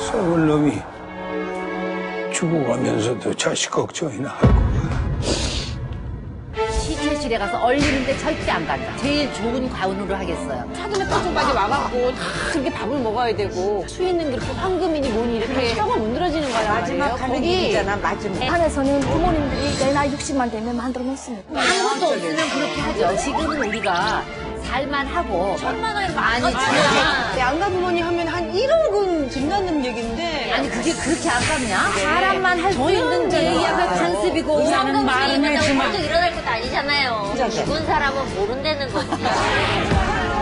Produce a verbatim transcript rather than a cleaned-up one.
썩을 놈이 죽어가면서도 자식 걱정이나 하고. 시체실에 가서 얼리는데 절대 안 간다. 제일 좋은 과운으로 하겠어요. 차도에 뼈좀까지 와갖고 다 그렇게 밥을 먹어야 되고 수위는 그렇게 황금이니 뭐니 이렇게 뼈가 문드러지는 거란 마지막 말이에요. 하는 일이잖아, 마지막. 안에서는 부모님들이 내 나이 육십만 되면 만들어 놓습니다. 아무것도 없으면 그렇게 하죠. 지금은 우리가 살만하고 천만 원이 많이 주면 양가 부모님 하면 한 일억은 든다는 얘기인데 아니 그게 그렇게 안 갚냐? 사람만 할 수 있는 게 예약을 간습이고 의사는 말은 이 했지만 일어날 것도 아니잖아요. 죽은 사람은 모른다는 거지.